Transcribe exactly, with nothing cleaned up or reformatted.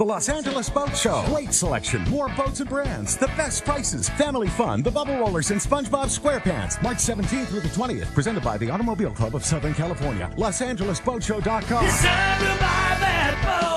The Los Angeles Boat Show. Great selection, more boats and brands, the best prices, family fun, the Bubble Rollers and SpongeBob SquarePants. March seventeenth through the twentieth, presented by the Automobile Club of Southern California. Los Angeles Boat Show dot com. It's time to buy that boat.